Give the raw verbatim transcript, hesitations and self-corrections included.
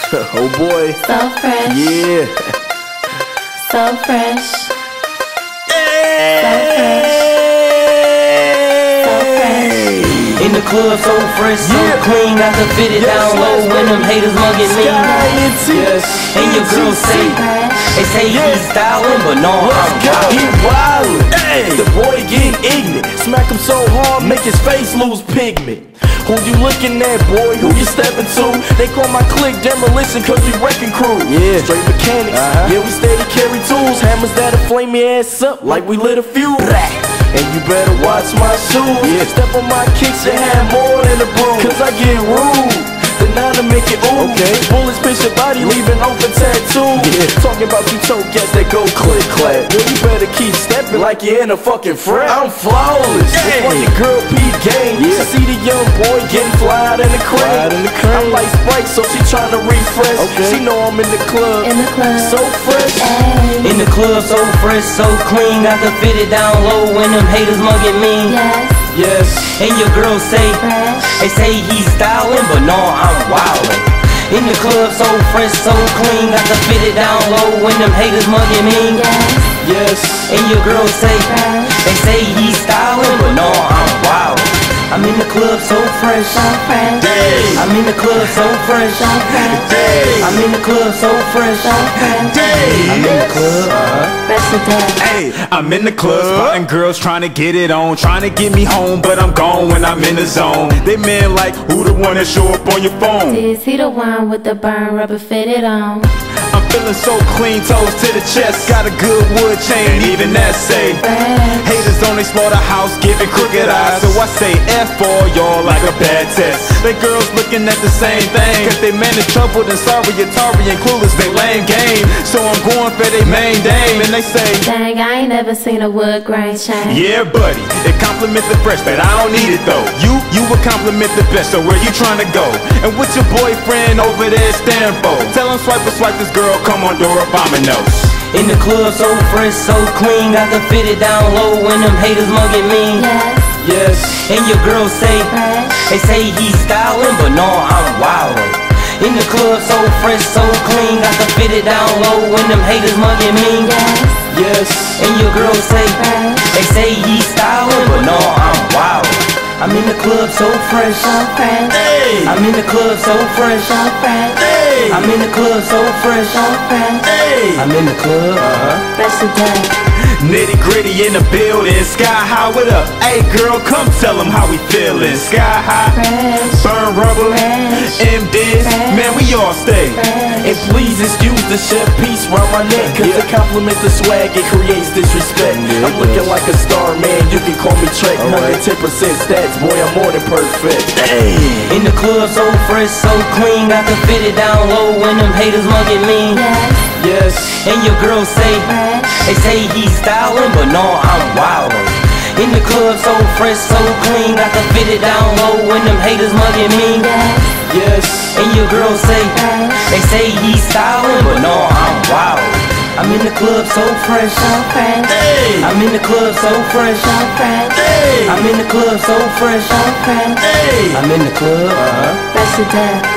Oh boy. So fresh. Yeah. So fresh. Hey. So fresh. So fresh. In the club, so fresh, so Yeah. clean. Got to fit it Yes, down yes, low when baby. them haters mugging me. Yes. And your girl say, they say Yeah. he's styling, but no, I'm Let's go. wild. He wildin'. Hey. The boy getting ignorant. Smack him so hard, make his face lose pigment. Who you looking at, boy? Who you stepping to? They call my clique demolition cause we wrecking crew. Yeah. Straight mechanics. Uh-huh. Yeah, we steady carry tools. Hammers that'll flame your ass up like we lit a fuse. And you better watch my shoes. Yeah. Step on my kicks, you have more than a broom. Cause I get rude. The nine to make it ooh. Okay. Bullets pinch your body, leaving open tattoo. Yeah. Talking about you choke gas that go click clap. Well, you better keep stepping like you're in a fucking frat. I'm flawless. Yeah. Before your girl Pete game. Yeah. See the young boy getting flyed in the crane. In the crane. I'm like Sprite, so she tryna refresh. Okay. She know I'm in the club. In the club. So fresh. Ay. In the club, so fresh, so clean. Got to fit it down low when them haters mugging me. Yes. Yes. And your girl say, Fresh. they say he's styling, but no, I'm wildin'. In the club, so fresh, so clean. Got to fit it down low when them haters mugging me. Yes. Yes. And your girl say, Fresh. they say he's styling, but no, I'm wildin'. I'm in the club, so fresh. So fresh. Hey. I'm in the club, so fresh. So fresh. Hey. I'm in the club, so fresh. So fresh. I'm in the club. Uh-huh. Fresh to death. Hey, I'm in the club, spotting girls trying to get it on, trying to get me home, but I'm gone when I'm in the zone. They men like, who the one that show up on your phone? Is he the one with the burn rubber fitted on? I'm feeling so clean, toes to the chest, got a good wood chain, even that say. Fresh. Haters on they slaughterhouse, giving crooked eyes, so I say F all y'all like a bad test. They girls looking at the same thing, cause they man is troubled and sorry, Atari and clueless, they lame game. So I'm going for they main dame, and they say, Dang, I ain't never seen a wood grain chain. yeah, buddy, it compliment the fresh, but I don't need it though. You, you would compliment the best, so where you trying to go? And what's your boyfriend over there stand for? Tell him swipe or swipe this girl, come on Dora Bominos. In the club, so fresh, so clean. Got to fit it down low when them haters mugging me. Yes. Yes. And your girl say, Fresh. they say he's styling, but no, I'm wildin'. In the club, so fresh, so clean. Got to fit it down low when them haters mugging me. Yes. Yes. And your girl say, Fresh. they say he's styling, but no, I'm wildin'. I'm in the club, so fresh. So fresh. Hey. I'm in the club, so fresh. So fresh. Hey. I'm in the club, so fresh. So fresh. Hey. I'm in the club. Uh-huh. Fresh to death. Nitty gritty in the building, sky high, what up? Hey girl, come tell them how we feeling. Sky high, Fresh. burn rubber, Fresh. M Diz, man we all stay. Fresh. And please excuse the chef piece round my neck, cause it compliments the swag, it creates disrespect. I'm looking like a star, man, you can call me Trek. one hundred ten percent stats, boy, I'm more than perfect. Hey. In the club, so fresh, so clean. Got to fit it down low when them haters mugging me. Yes. Yes. And your girl say, Fresh. they say he's styling, but no, I'm wildin'. In the club, so fresh, so clean. Got to fit it down low when them haters mugging me. Yes. Yes. And your girl say, Fresh. they say he's styling, but no, I'm wildin'. I'm in the club, so fresh. So fresh. Hey. I'm in the club, so fresh. So fresh. Hey. I'm in the club, so fresh. So fresh. Hey. I'm in the club. Uh-huh. Fresh to death.